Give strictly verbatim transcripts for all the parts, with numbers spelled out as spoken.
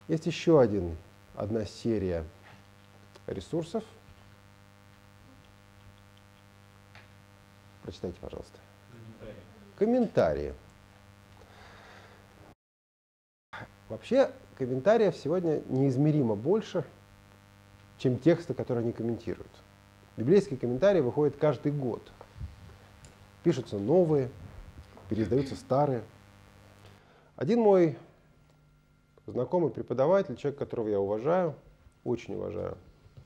Есть еще один, одна серия ресурсов. Прочитайте, пожалуйста. Комментарии. Комментарии. Вообще, комментариев сегодня неизмеримо больше, чем тексты, которые они комментируют. Библейские комментарии выходят каждый год. Пишутся новые, переиздаются старые. Один мой знакомый преподаватель, человек, которого я уважаю, очень уважаю,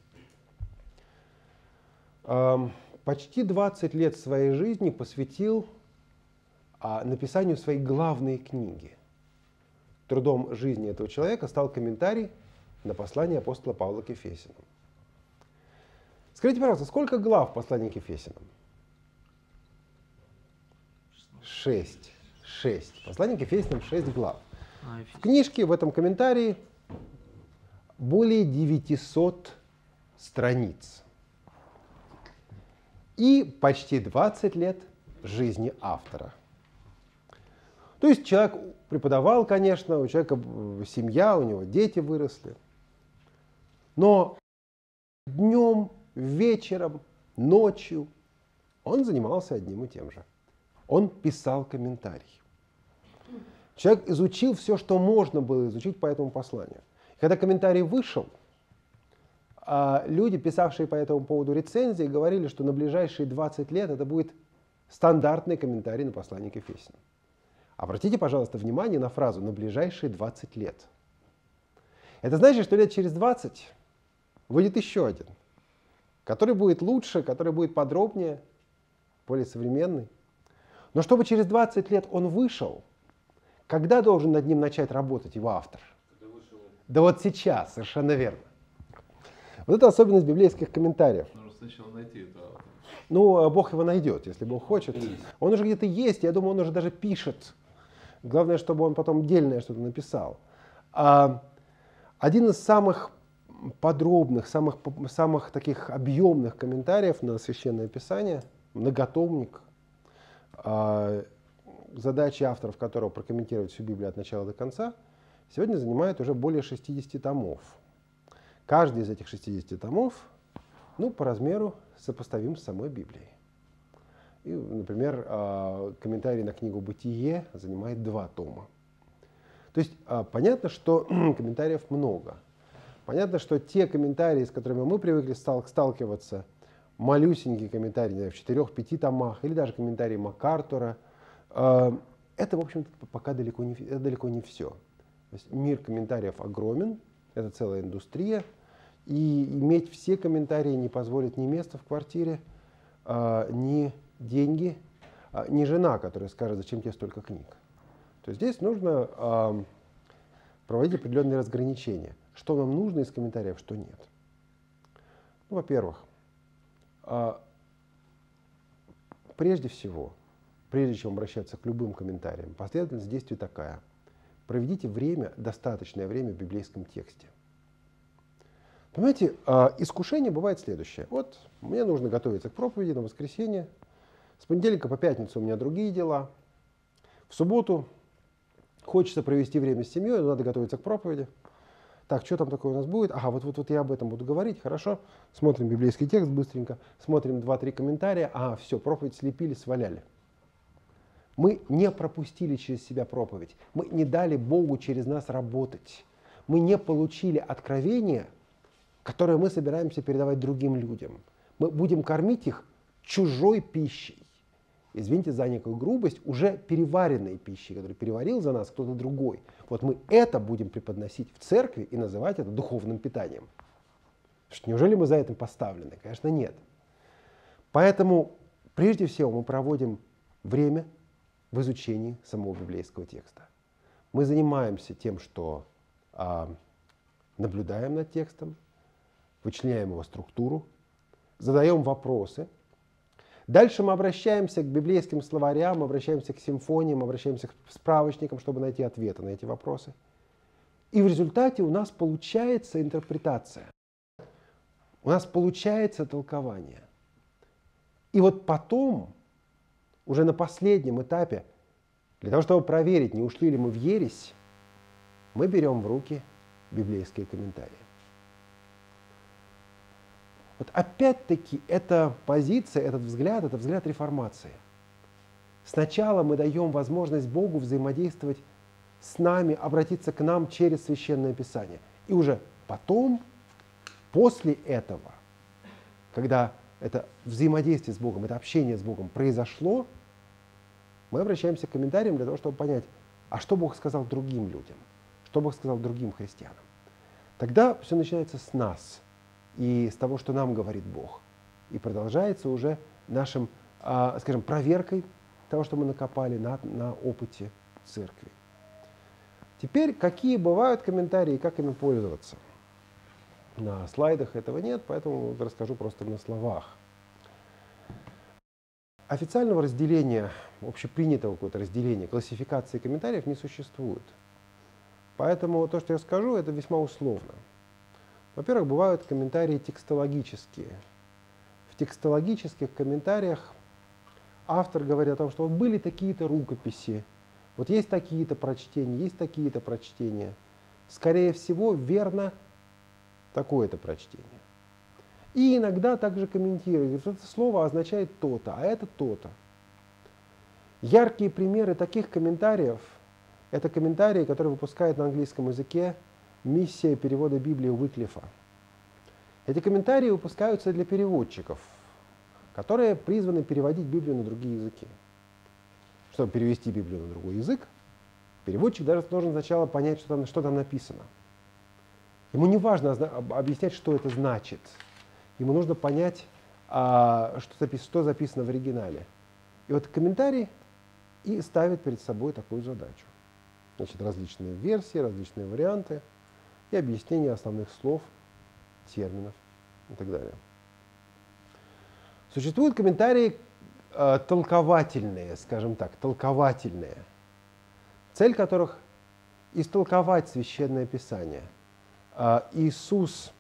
почти двадцать лет своей жизни посвятил написанию своей главной книги. Трудом жизни этого человека стал комментарий на послание апостола Павла к Ефесянам. Скажите, пожалуйста, сколько глав в послании к Ефесянам? Шесть. Шесть. Послание к Ефесянам шесть глав. В книжке, в этом комментарии более девятисот страниц. И почти двадцать лет жизни автора. То есть человек преподавал, конечно, у человека семья, у него дети выросли. Но днем, вечером, ночью он занимался одним и тем же. Он писал комментарий. Человек изучил все, что можно было изучить по этому посланию. Когда комментарий вышел, люди, писавшие по этому поводу рецензии, говорили, что на ближайшие двадцать лет это будет стандартный комментарий на послание к Ефесянам. Обратите, пожалуйста, внимание на фразу «на ближайшие двадцать лет». Это значит, что лет через двадцать выйдет еще один, который будет лучше, который будет подробнее, более современный. Но чтобы через двадцать лет он вышел, когда должен над ним начать работать его автор? Да вот сейчас, совершенно верно. Вот это особенность библейских комментариев. Нужно сначала найти это. Ну, Бог его найдет, если Бог хочет. Он уже где-то есть, я думаю, он уже даже пишет. Главное, чтобы он потом дельное что-то написал. А один из самых подробных, самых, самых таких объемных комментариев на Священное Писание, многотомник, а, задачи авторов которого прокомментировать всю Библию от начала до конца, сегодня занимает уже более шестидесяти томов. Каждый из этих шестидесяти томов, ну, по размеру сопоставим с самой Библией. И, например, комментарий на книгу «Бытие» занимает два тома. То есть понятно, что комментариев много. Понятно, что те комментарии, с которыми мы привыкли сталкиваться, малюсенькие комментарии в четырех-пяти томах, или даже комментарии МакАртура, это, в общем-то, пока далеко не, это далеко не все. То есть мир комментариев огромен, это целая индустрия, и иметь все комментарии не позволит ни место в квартире, ни деньги, ни жена, которая скажет, зачем тебе столько книг. То есть здесь нужно проводить определенные разграничения. Что нам нужно из комментариев, что нет. Ну, во-первых, прежде всего, прежде чем обращаться к любым комментариям, последовательность действий такая. Проведите время, достаточное время в библейском тексте. Понимаете, искушение бывает следующее. Вот мне нужно готовиться к проповеди на воскресенье. С понедельника по пятницу у меня другие дела. В субботу хочется провести время с семьей, но надо готовиться к проповеди. Так, что там такое у нас будет? Ага, вот, вот, вот я об этом буду говорить, хорошо. Смотрим библейский текст быстренько, смотрим два-три комментария. Ага, все, проповедь слепили, сваляли. Мы не пропустили через себя проповедь. Мы не дали Богу через нас работать. Мы не получили откровение, которое мы собираемся передавать другим людям. Мы будем кормить их чужой пищей. Извините за некую грубость, уже переваренной пищей, которую переварил за нас кто-то другой. Вот мы это будем преподносить в церкви и называть это духовным питанием. Что, неужели мы за этим поставлены? Конечно, нет. Поэтому прежде всего мы проводим время в изучении самого библейского текста. Мы занимаемся тем, что а, наблюдаем над текстом, вычленяем его структуру, задаем вопросы. Дальше мы обращаемся к библейским словарям, обращаемся к симфониям, обращаемся к справочникам, чтобы найти ответы на эти вопросы. И в результате у нас получается интерпретация. У нас получается толкование. И вот потом, уже на последнем этапе, для того, чтобы проверить, не ушли ли мы в ересь, мы берем в руки библейские комментарии. Вот опять-таки эта позиция, этот взгляд, это взгляд реформации. Сначала мы даем возможность Богу взаимодействовать с нами, обратиться к нам через Священное Писание. И уже потом, после этого, когда это взаимодействие с Богом, это общение с Богом произошло, мы обращаемся к комментариям для того, чтобы понять, а что Бог сказал другим людям, что Бог сказал другим христианам. Тогда все начинается с нас и с того, что нам говорит Бог. И продолжается уже нашим, а, скажем, проверкой того, что мы накопали на, на опыте церкви. Теперь, какие бывают комментарии и как ими пользоваться? На слайдах этого нет, поэтому расскажу просто на словах. Официального разделения, общепринятого какого-то разделения, классификации комментариев не существует. Поэтому то, что я скажу, это весьма условно. Во-первых, бывают комментарии текстологические. В текстологических комментариях автор говорит о том, что вот были такие-то рукописи, вот есть такие-то прочтения, есть такие-то прочтения. Скорее всего, верно такое-то прочтение. И иногда также комментирует, что это слово означает то-то, а это то-то. Яркие примеры таких комментариев – это комментарии, которые выпускает на английском языке миссия перевода Библии Уиклифа. Эти комментарии выпускаются для переводчиков, которые призваны переводить Библию на другие языки. Чтобы перевести Библию на другой язык, переводчик даже должен сначала понять, что там, что там написано. Ему не важно объяснять, что это значит. Ему нужно понять, а, что, запис, что записано в оригинале. И вот комментарий и ставит перед собой такую задачу. Значит, различные версии, различные варианты и объяснение основных слов, терминов и так далее. Существуют комментарии э, толковательные, скажем так, толковательные, цель которых – истолковать Священное Писание. Э, Иисус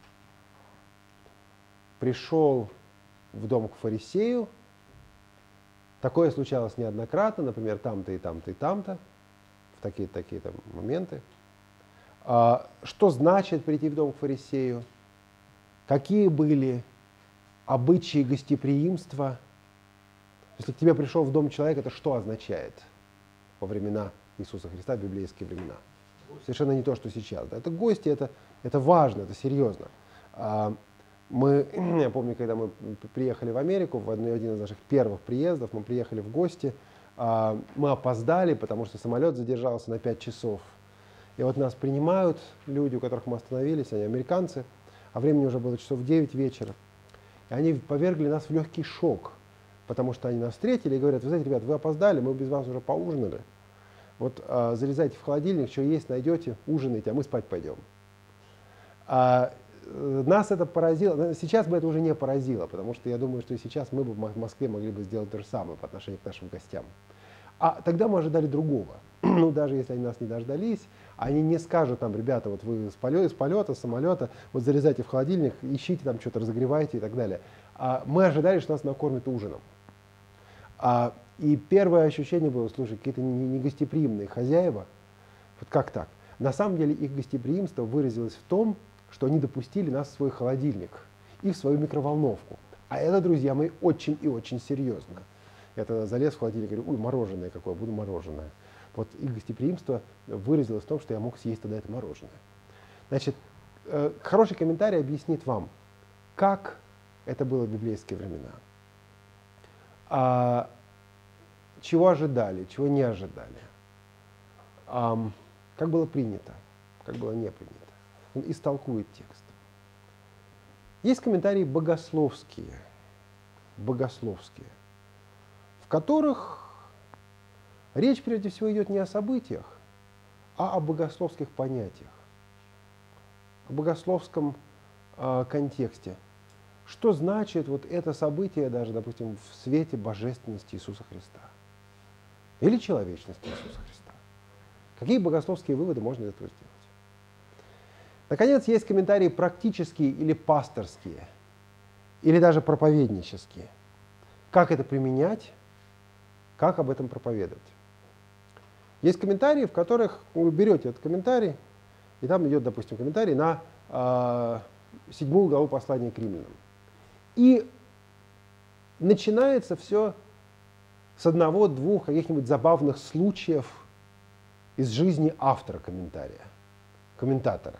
пришел в дом к фарисею. Такое случалось неоднократно, например, там-то и там-то и там-то, в такие-то такие-то моменты. А, что значит прийти в дом к фарисею? Какие были обычаи гостеприимства? Если к тебе пришел в дом человек, это что означает во времена Иисуса Христа, в библейские времена? Совершенно не то, что сейчас. Да? Это гости, это, это важно, это серьезно. А, Мы, я помню, когда мы приехали в Америку, в один из наших первых приездов, мы приехали в гости, мы опоздали, потому что самолет задержался на пять часов. И вот нас принимают люди, у которых мы остановились, они американцы, а времени уже было часов девять вечера. И они повергли нас в легкий шок, потому что они нас встретили и говорят: вы знаете, ребят, вы опоздали, мы без вас уже поужинали. Вот а, залезайте в холодильник, что есть, найдете, ужинайте, а мы спать пойдем. А, Нас это поразило. Сейчас бы это уже не поразило, потому что я думаю, что и сейчас мы бы в Москве могли бы сделать то же самое по отношению к нашим гостям. А тогда мы ожидали другого. Ну, даже если они нас не дождались, они не скажут нам: ребята, вот вы с полета, с полета, с самолета, вот залезайте в холодильник, ищите там что-то, разогревайте и так далее. А мы ожидали, что нас накормят ужином. А, и первое ощущение было: слушай, какие-то негостеприимные хозяева. Вот как так? На самом деле их гостеприимство выразилось в том, что они допустили нас в свой холодильник и в свою микроволновку. А это, друзья мои, очень и очень серьезно. Я тогда залез в холодильник и говорю: ой, мороженое какое, буду мороженое. Вот их гостеприимство выразилось в том, что я мог съесть тогда это мороженое. Значит, э, хороший комментарий объяснит вам, как это было в библейские времена. А, чего ожидали, чего не ожидали. А, как было принято, как было не принято. Он истолкует текст. Есть комментарии богословские, богословские, в которых речь прежде всего идет не о событиях, а о богословских понятиях, о богословском э, контексте. Что значит вот это событие, даже, допустим, в свете божественности Иисуса Христа или человечности Иисуса Христа? Какие богословские выводы можно из этого сделать? Наконец, есть комментарии практические или пасторские, или даже проповеднические. Как это применять, как об этом проповедовать. Есть комментарии, в которых вы берете этот комментарий и там идет, допустим, комментарий на э, седьмую главу послания к римлянам. И начинается все с одного-двух каких-нибудь забавных случаев из жизни автора комментария, комментатора.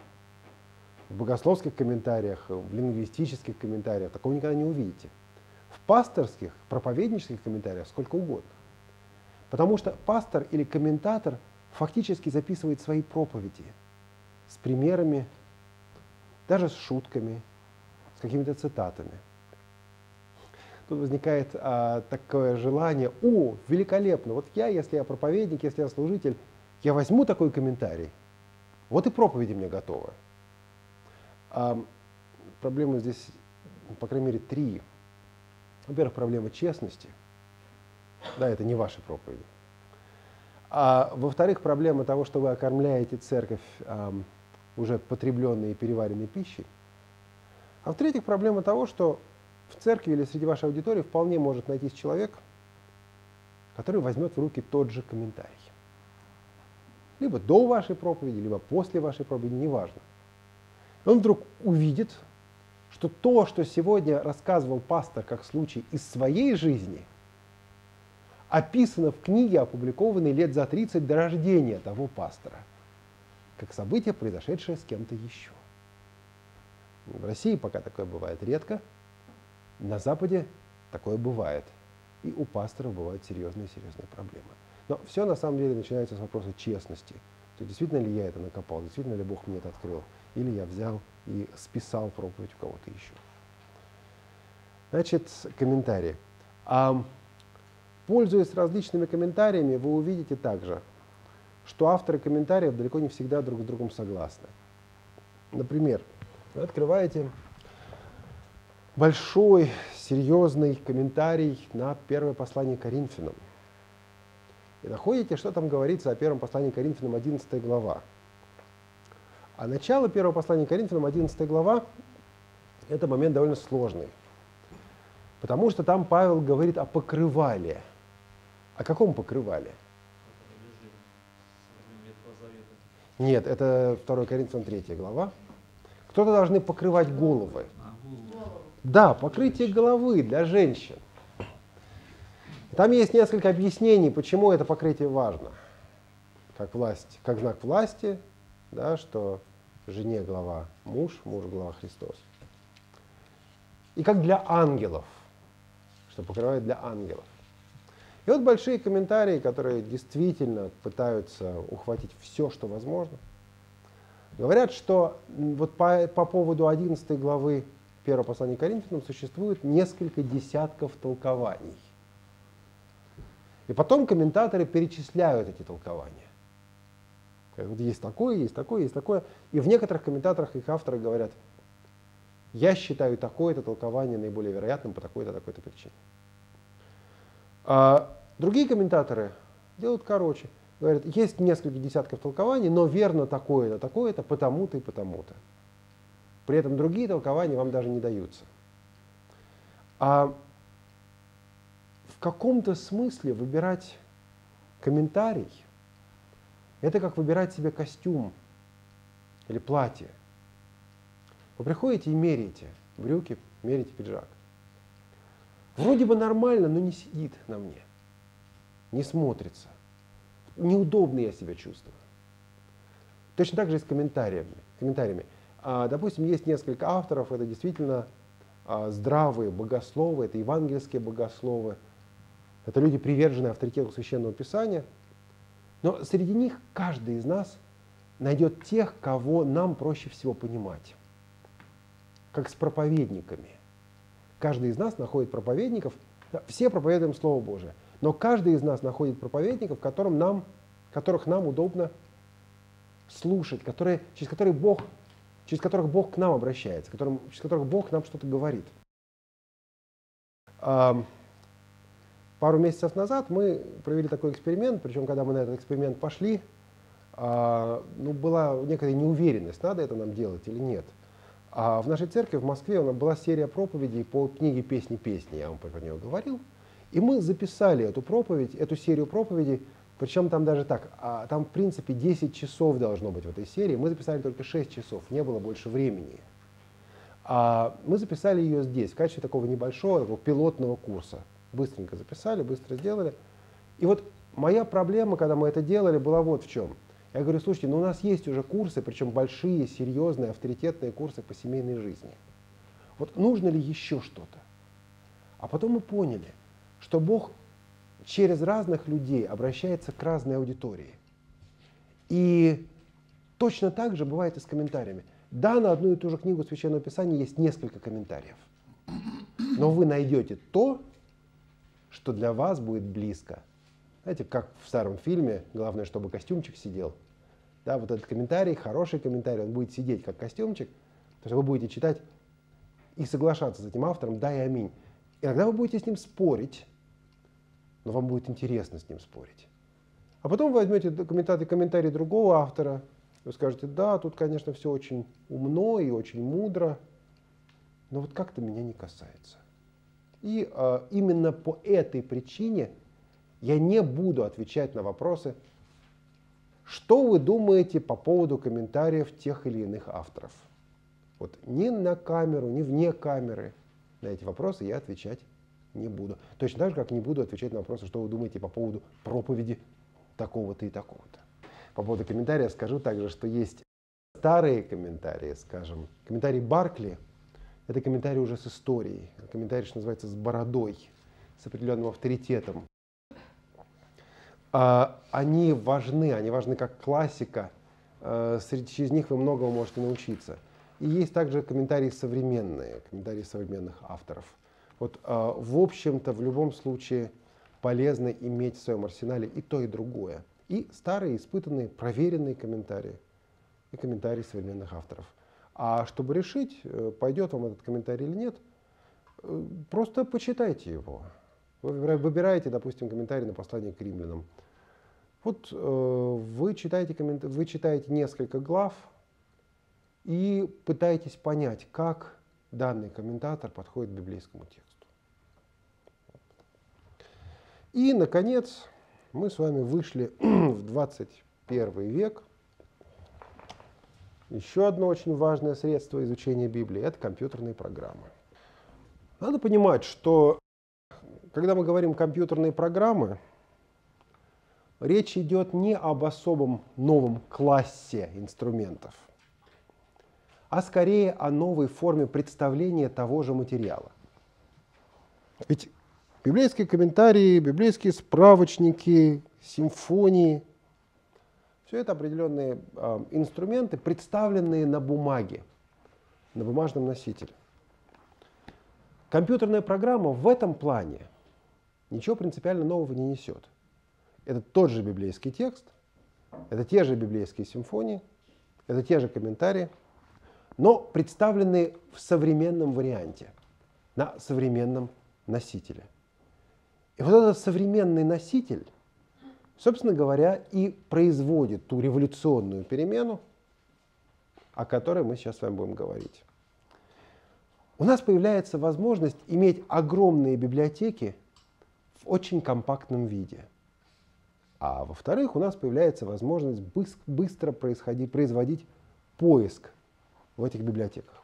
В богословских комментариях, в лингвистических комментариях такого никогда не увидите. В пасторских, проповеднических комментариях сколько угодно. Потому что пастор или комментатор фактически записывает свои проповеди с примерами, даже с шутками, с какими-то цитатами. Тут возникает а, такое желание: о, великолепно, вот я, если я проповедник, если я служитель, я возьму такой комментарий, вот и проповеди мне готовы. А, проблемы здесь, по крайней мере, три. Во-первых, проблема честности. Да, это не ваши проповеди. А во-вторых, проблема того, что вы окормляете церковь а, уже потребленной и переваренной пищей. А в-третьих, проблема того, что в церкви или среди вашей аудитории вполне может найтись человек, который возьмет в руки тот же комментарий. Либо до вашей проповеди, либо после вашей проповеди, неважно. Он вдруг увидит, что то, что сегодня рассказывал пастор как случай из своей жизни, описано в книге, опубликованной лет за тридцать до рождения того пастора, как событие, произошедшее с кем-то еще. В России пока такое бывает редко, на Западе такое бывает. И у пасторов бывают серьезные-серьезные проблемы. Но все на самом деле начинается с вопроса честности. То есть, действительно ли я это накопал, действительно ли Бог мне это открыл, или я взял и списал проповедь у кого-то еще. Значит, комментарии. А, пользуясь различными комментариями, вы увидите также, что авторы комментариев далеко не всегда друг с другом согласны. Например, вы открываете большой, серьезный комментарий на первое послание к Коринфянам. И находите, что там говорится о первом послании к Коринфянам, одиннадцатая глава. А начало первого послания к Коринфянам, одиннадцатая глава, это момент довольно сложный. Потому что там Павел говорит о покрывале. О каком покрывале? Нет, это второе Коринфянам, третья глава. Кто-то должны покрывать головы. Да, покрытие головы для женщин. Там есть несколько объяснений, почему это покрытие важно. Как власть, как знак власти, да, что жене глава муж, муж глава Христос. И как для ангелов, что покрывает для ангелов. И вот большие комментарии, которые действительно пытаются ухватить все, что возможно, говорят, что вот по, по поводу одиннадцатой главы первого послания к Коринфянам существует несколько десятков толкований. И потом комментаторы перечисляют эти толкования. Вот есть такое, есть такое, есть такое. И в некоторых комментаторах их авторы говорят: я считаю такое-то толкование наиболее вероятным по такой-то, такой-то причине. А другие комментаторы делают короче. Говорят, есть несколько десятков толкований, но верно такое-то, такое-то, потому-то и потому-то. При этом другие толкования вам даже не даются. А в каком-то смысле выбирать комментарий — это как выбирать себе костюм или платье. Вы приходите и меряете брюки, меряете пиджак. Вроде бы нормально, но не сидит на мне, не смотрится. Неудобно я себя чувствую. Точно так же и с комментариями. комментариями. А, допустим, есть несколько авторов, это действительно а, здравые богословы, это евангельские богословы, это люди, приверженные авторитету Священного Писания. Но среди них каждый из нас найдет тех, кого нам проще всего понимать. Как с проповедниками. Каждый из нас находит проповедников, все проповедуем Слово Божие, но каждый из нас находит проповедников, которым нам, которых нам удобно слушать, которые, через, которые Бог, через которых Бог к нам обращается, которым, через которых Бог нам что-то говорит. А, пару месяцев назад мы провели такой эксперимент, причем когда мы на этот эксперимент пошли, а, ну, была некая неуверенность, надо это нам делать или нет. А в нашей церкви в Москве у нас была серия проповедей по книге «Песни, песни», я вам про нее говорил. И мы записали эту проповедь, эту серию проповедей Причем там даже так, а там в принципе десять часов должно быть в этой серии. Мы записали только шесть часов, не было больше времени. А мы записали ее здесь, в качестве такого небольшого, такого пилотного курса. Быстренько записали, быстро сделали. И вот моя проблема, когда мы это делали, была вот в чем. Я говорю, слушайте, ну у нас есть уже курсы, причем большие, серьезные, авторитетные курсы по семейной жизни. Вот нужно ли еще что-то? А потом мы поняли, что Бог через разных людей обращается к разной аудитории. И точно так же бывает и с комментариями. Да, на одну и ту же книгу Священного Писания есть несколько комментариев. Но вы найдете то, что для вас будет близко. Знаете, как в старом фильме, главное, чтобы костюмчик сидел. Да, вот этот комментарий, хороший комментарий, он будет сидеть как костюмчик, то есть вы будете читать и соглашаться с этим автором, да и аминь. Иногда вы будете с ним спорить, но вам будет интересно с ним спорить. А потом вы возьмете комментарий, комментарий другого автора, вы скажете, да, тут, конечно, все очень умно и очень мудро, но вот как-то меня не касается. И э, именно по этой причине я не буду отвечать на вопросы, что вы думаете по поводу комментариев тех или иных авторов. Вот ни на камеру, ни вне камеры на эти вопросы я отвечать не буду. Точно так же, как не буду отвечать на вопросы, что вы думаете по поводу проповеди такого-то и такого-то. По поводу комментария скажу также, что есть старые комментарии, скажем, комментарий Баркли. Это комментарий уже с историей, комментарий, что называется, с бородой, с определенным авторитетом. Они важны, они важны как классика, через них вы многого можете научиться. И есть также комментарии современные, комментарии современных авторов. Вот, в общем-то, в любом случае полезно иметь в своем арсенале и то, и другое. И старые, испытанные, проверенные комментарии, и комментарии современных авторов. А чтобы решить, пойдет вам этот комментарий или нет, просто почитайте его. Вы выбираете, допустим, комментарий на послание к римлянам. Вот вы читаете, коммент... вы читаете несколько глав и пытаетесь понять, как данный комментатор подходит к библейскому тексту. И, наконец, мы с вами вышли в двадцать первый век. Еще одно очень важное средство изучения Библии – это компьютерные программы. Надо понимать, что когда мы говорим компьютерные программы, речь идет не об особом новом классе инструментов, а скорее о новой форме представления того же материала. Ведь библейские комментарии, библейские справочники, симфонии – все это определенные э, инструменты, представленные на бумаге, на бумажном носителе. Компьютерная программа в этом плане ничего принципиально нового не несет. Это тот же библейский текст, это те же библейские симфонии, это те же комментарии, но представленные в современном варианте, на современном носителе. И вот этот современный носитель, собственно говоря, и производит ту революционную перемену, о которой мы сейчас с вами будем говорить. У нас появляется возможность иметь огромные библиотеки в очень компактном виде. А во-вторых, у нас появляется возможность быстро производить поиск в этих библиотеках.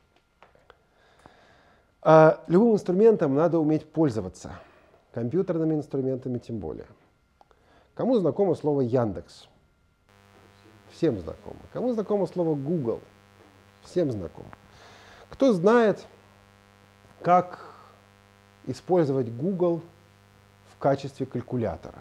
А любым инструментом надо уметь пользоваться, компьютерными инструментами тем более. Кому знакомо слово Яндекс? Всем знакомо. Кому знакомо слово Google? Всем знакомо. Кто знает, как использовать Google в качестве калькулятора?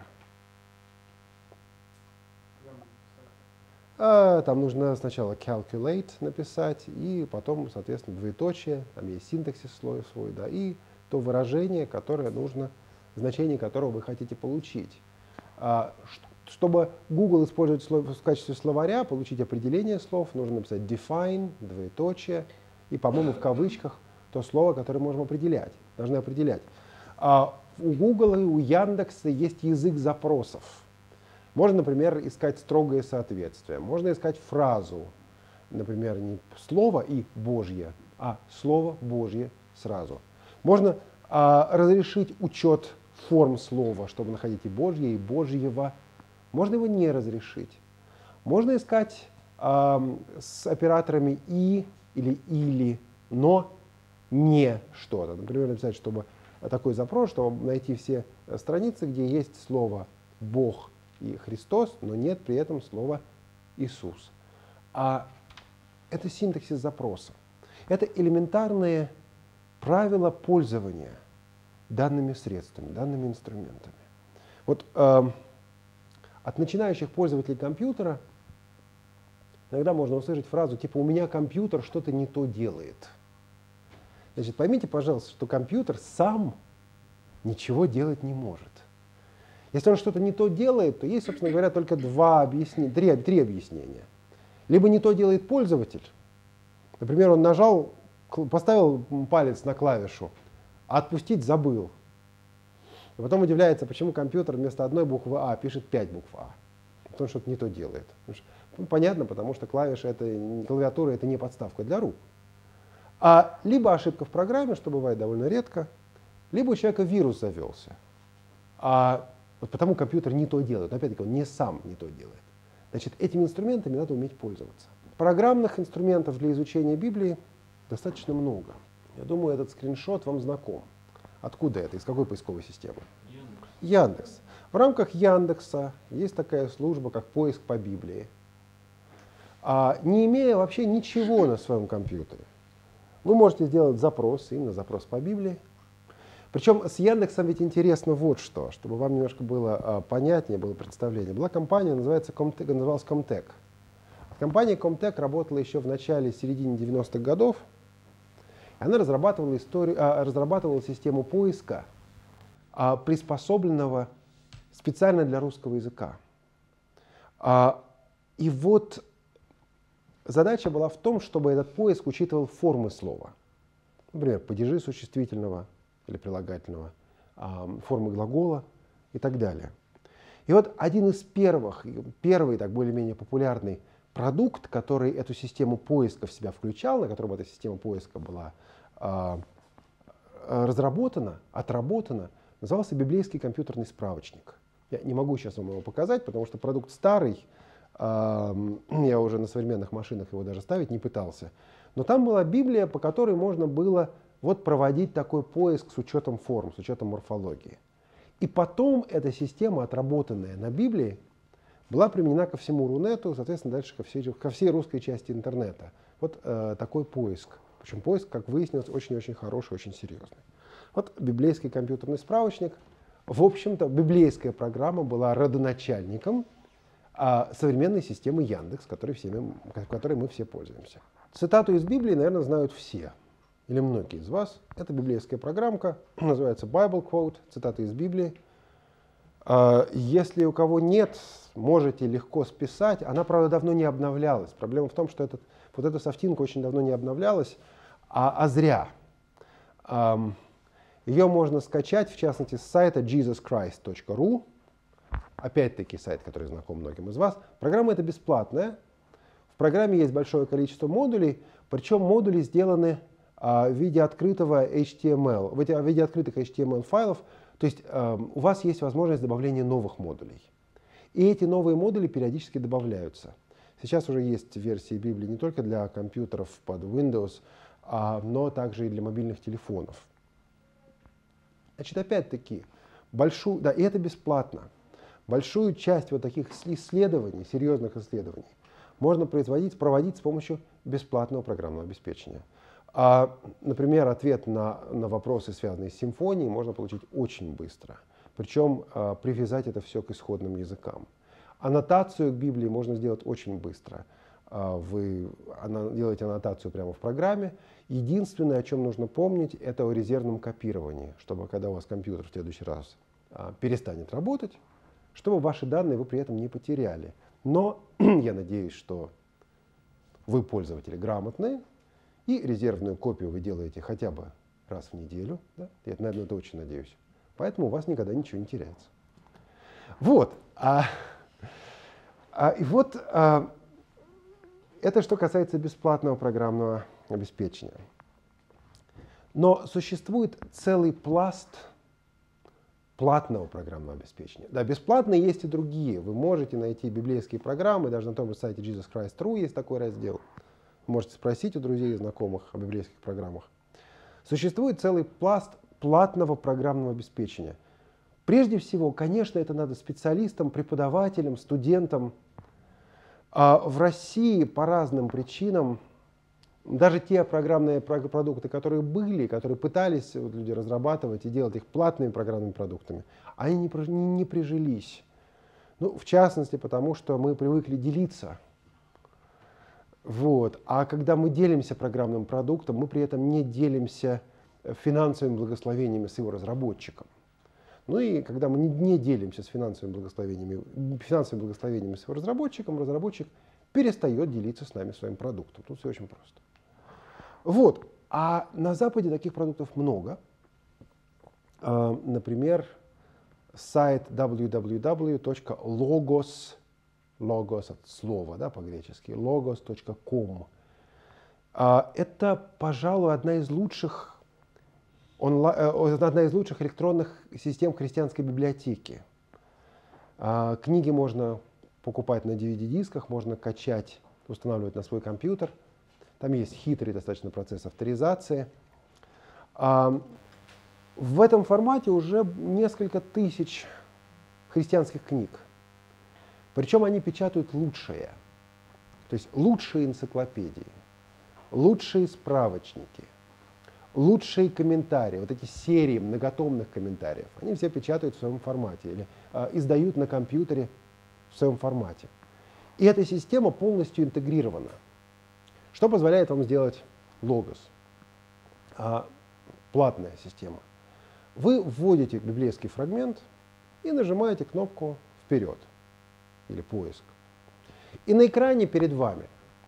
А, там нужно сначала calculate написать, и потом, соответственно, двоеточие, там есть синтаксис слой свой, да, и то выражение, которое нужно, значение которого вы хотите получить. А, чтобы Google использовать в качестве словаря, получить определение слов, нужно написать define, двоеточие, и, по-моему, в кавычках то слово, которое можем определять, должны определять. А у Google и у Яндекса есть язык запросов. Можно, например, искать строгое соответствие. Можно искать фразу, например, не слово и Божье, а слово Божье сразу. Можно а, разрешить учет форм слова, чтобы находить и Божье, и Божьего. можно его не разрешить. Можно искать э, с операторами «и» или «или», но не что-то. Например, написать, чтобы такой запрос, чтобы найти все страницы, где есть слово «Бог» и «Христос», но нет при этом слова «Иисус». А это синтаксис запроса. Это элементарные правила пользования данными средствами, данными инструментами. Вот э, от начинающих пользователей компьютера иногда можно услышать фразу типа «у меня компьютер что-то не то делает». Значит, поймите, пожалуйста, что компьютер сам ничего делать не может. Если он что-то не то делает, то есть, собственно говоря, только два объяснения, три, три объяснения. Либо не то делает пользователь. Например, он нажал, поставил палец на клавишу, а отпустить забыл. И потом удивляется, почему компьютер вместо одной буквы А пишет пять букв А. Потому что что-то не то делает. Ну, понятно, потому что клавиша, это, клавиатура — это не подставка для рук. А либо ошибка в программе, что бывает довольно редко, либо у человека вирус завелся. А вот потому компьютер не то делает. Но опять-таки он не сам не то делает. Значит, этими инструментами надо уметь пользоваться. Программных инструментов для изучения Библии достаточно много. Я думаю, этот скриншот вам знаком. Откуда это? Из какой поисковой системы? Яндекс. Яндекс. В рамках Яндекса есть такая служба, как поиск по Библии. А, не имея вообще ничего на своем компьютере, вы можете сделать запрос, именно запрос по Библии. Причем с Яндексом ведь интересно вот что, чтобы вам немножко было а, понятнее, было представление. Была компания, называется Comtech, называлась Comtech. Компания Comtech работала еще в начале, середине девяностых годов. Она разрабатывала, историю, а, разрабатывала систему поиска, а, приспособленного специально для русского языка. А, и вот задача была в том, чтобы этот поиск учитывал формы слова. Например, падежи существительного или прилагательного, а, формы глагола и так далее. И вот один из первых, первый так более-менее популярный продукт, который эту систему поиска в себя включал, на котором эта система поиска была а, разработана, отработана, назывался библейский компьютерный справочник. Я не могу сейчас вам его показать, потому что продукт старый, а, я уже на современных машинах его даже ставить не пытался. Но там была Библия, по которой можно было вот проводить такой поиск с учетом форм, с учетом морфологии. И потом эта система, отработанная на Библии, была применена ко всему Рунету, соответственно, дальше ко всей, ко всей русской части интернета. Вот э, такой поиск. Причем поиск, как выяснилось, очень-очень хороший, очень серьезный. Вот библейский компьютерный справочник. В общем-то, библейская программа была родоначальником а, современной системы Яндекс, которой, всеми, которой мы все пользуемся. Цитату из Библии, наверное, знают все, или многие из вас. Это библейская программка, называется Bible Quote, цитата из Библии. Если у кого нет, можете легко списать. Она, правда, давно не обновлялась. Проблема в том, что этот, вот эта софтинка очень давно не обновлялась, а, а зря. Ее можно скачать, в частности, с сайта jesus christ точка ru. Опять-таки сайт, который знаком многим из вас. Программа эта бесплатная. В программе есть большое количество модулей, причем модули сделаны а, в виде открытого эйч ти эм эл, в виде открытых эйч ти эм эл-файлов. То есть э, у вас есть возможность добавления новых модулей. И эти новые модули периодически добавляются. Сейчас уже есть версии Библии не только для компьютеров под Windows, а, но также и для мобильных телефонов. Значит, опять-таки, большую, да, и это бесплатно. Большую часть вот таких исследований, серьезных исследований, можно производить, проводить с помощью бесплатного программного обеспечения. А, например, ответ на, на вопросы, связанные с симфонией, можно получить очень быстро. Причем а, привязать это все к исходным языкам. Аннотацию к Библии можно сделать очень быстро. А, вы ана, делаете аннотацию прямо в программе. Единственное, о чем нужно помнить, это о резервном копировании, чтобы когда у вас компьютер в следующий раз а, перестанет работать, чтобы ваши данные вы при этом не потеряли. Но я надеюсь, что вы пользователи грамотные, и резервную копию вы делаете хотя бы раз в неделю. Да? Я на это очень надеюсь. Поэтому у вас никогда ничего не теряется. Вот. А, а, и вот а, это что касается бесплатного программного обеспечения. Но существует целый пласт платного программного обеспечения. Да, бесплатные есть и другие. Вы можете найти библейские программы, даже на том же сайте джизус крайст точка ру есть такой раздел. Можете спросить у друзей и знакомых о библейских программах. Существует целый пласт платного программного обеспечения. Прежде всего, конечно, это надо специалистам, преподавателям, студентам. А в России по разным причинам даже те программные продукты, которые были, которые пытались вот люди разрабатывать и делать их платными программными продуктами, они не, не, не прижились. Ну, в частности, потому что мы привыкли делиться. Вот. А когда мы делимся программным продуктом, мы при этом не делимся финансовыми благословениями с его разработчиком. Ну и когда мы не делимся с финансовыми благословениями, финансовыми благословениями с его разработчиком, разработчик перестает делиться с нами своим продуктом. Тут все очень просто. Вот. А на Западе таких продуктов много. Например, сайт дабл ю дабл ю дабл ю точка логос, логос от слова, да, по-гречески, логос точка ком. Это, пожалуй, одна из лучших одна из лучших электронных систем христианской библиотеки. Книги можно покупать на ди ви ди-дисках, можно качать, устанавливать на свой компьютер. Там есть хитрый достаточно процесс авторизации. В этом формате уже несколько тысяч христианских книг. Причем они печатают лучшие. То есть лучшие энциклопедии, лучшие справочники, лучшие комментарии, вот эти серии многотомных комментариев, они все печатают в своем формате или э, издают на компьютере в своем формате. И эта система полностью интегрирована. Что позволяет вам сделать Logos? А, платная система. Вы вводите библейский фрагмент и нажимаете кнопку «Вперед» или «Поиск». И на экране перед вами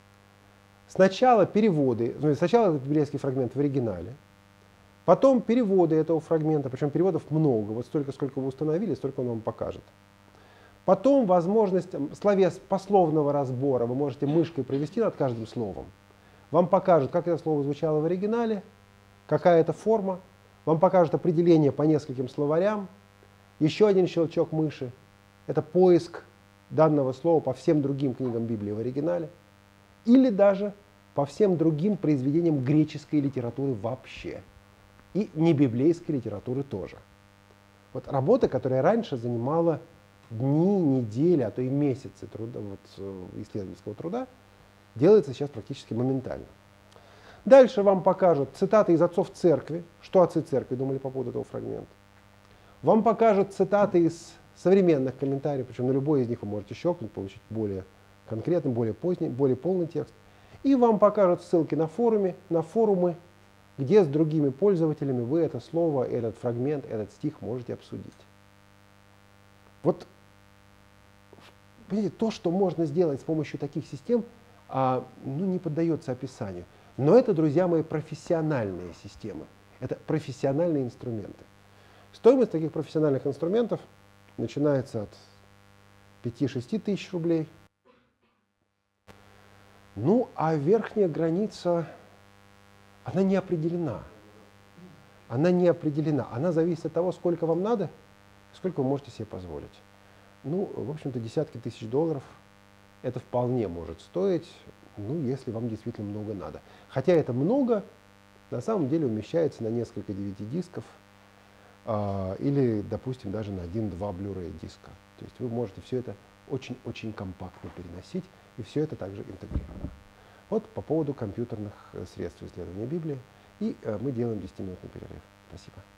сначала переводы, ну, сначала библейский фрагмент в оригинале, потом переводы этого фрагмента, причем переводов много, вот столько, сколько вы установили, столько он вам покажет. Потом возможность словес пословного разбора, вы можете мышкой провести над каждым словом. Вам покажут, как это слово звучало в оригинале, какая это форма, вам покажут определение по нескольким словарям, еще один щелчок мыши, это поиск данного слова по всем другим книгам Библии в оригинале, или даже по всем другим произведениям греческой литературы вообще. И небиблейской литературы тоже. Вот работа, которая раньше занимала дни, недели, а то и месяцы труда, вот, исследовательского труда, делается сейчас практически моментально. Дальше вам покажут цитаты из отцов церкви, что отцы церкви думали по поводу этого фрагмента. Вам покажут цитаты из современных комментариев, причем на любой из них вы можете щелкнуть, получить более конкретный, более поздний, более полный текст. И вам покажут ссылки на форуме, на форумы, где с другими пользователями вы это слово, этот фрагмент, этот стих можете обсудить. Вот понимаете, то, что можно сделать с помощью таких систем, а, ну, не поддается описанию. Но это, друзья мои, профессиональные системы. Это профессиональные инструменты. Стоимость таких профессиональных инструментов начинается от пяти-шести тысяч рублей. Ну, а верхняя граница, она не определена. Она не определена. Она зависит от того, сколько вам надо, сколько вы можете себе позволить. Ну, в общем-то, десятки тысяч долларов это вполне может стоить, ну, если вам действительно много надо. Хотя это много, на самом деле умещается на несколько ди ви ди-дисков а, или, допустим, даже на один-два Blu-ray диска. То есть вы можете все это очень-очень компактно переносить, и все это также интегрировано. Вот по поводу компьютерных средств исследования Библии. И а, мы делаем десятиминутный перерыв. Спасибо.